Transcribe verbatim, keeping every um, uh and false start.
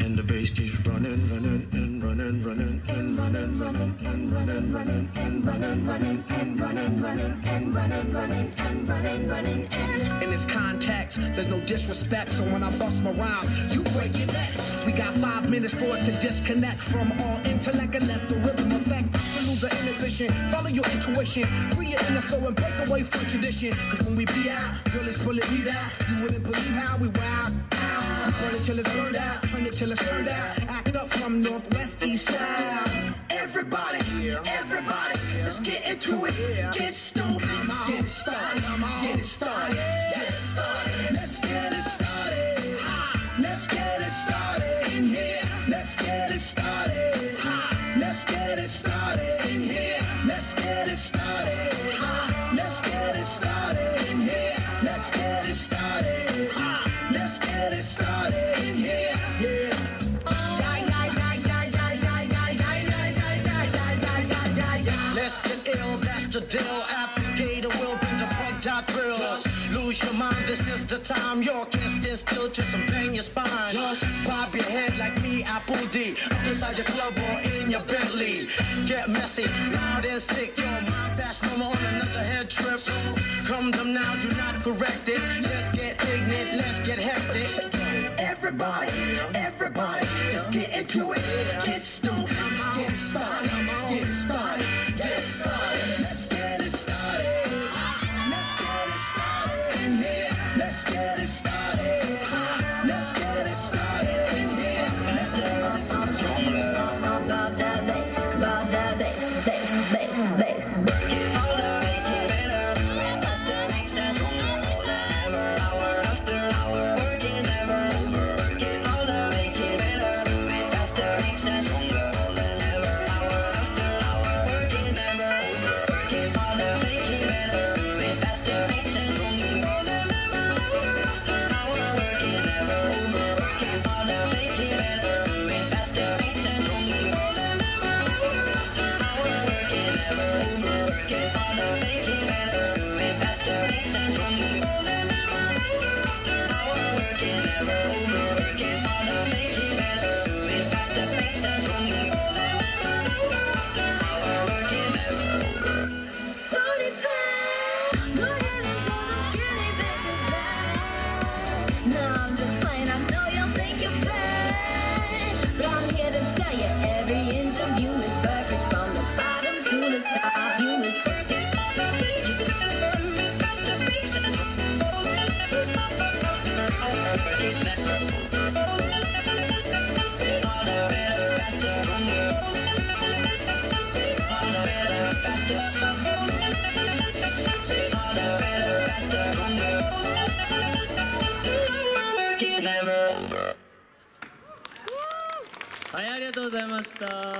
and the bass keeps running, running, and running, running, and running, running, and running, running, and running, running, and running, running, and running, running, and running, running, and. In this context, there's no disrespect, so when I bust my rhyme, you break your necks. We got five minutes for us to disconnect from all intellect and let the rhythm affect. To lose the inhibition, follow your intuition, free your inner soul and break away from tradition. Cause when we be out, girl, it's pulling me out. You wouldn't believe how we wild. We burn it till it's burned out, turn it till it's turned out. Act up from northwest, east side. Everybody, everybody, let's get into it. Get stoned, get it started, get it started, get it started. Let's get it started. Let's get it started in here. Let's get it started. Let's get it started in here. Let's get it started. Let's get it started in here. Let's get it started. Let's get it started in here. Yeah. Let's get ill, that's the deal. Applicator will bring the bug dot drill. Just lose your mind, this is the time. You can't stand still, twist and bang your spine. Just bob your head like me, Apple D. Up inside your club or in your Bentley. Get messy, loud and sick. Your mind fast, no more on another head trip. So come them now, do not correct it. Let's get ignorant, let's get hectic. Everybody, everybody, let's get into it. Get stoned, get started, get started, get started. Let's get it started. Let's get it started in here. Let's get it started. Let's get it started in here. Let's get it started. About that bass, about that bass, bass, bass, bass. はい、ありがとうございました。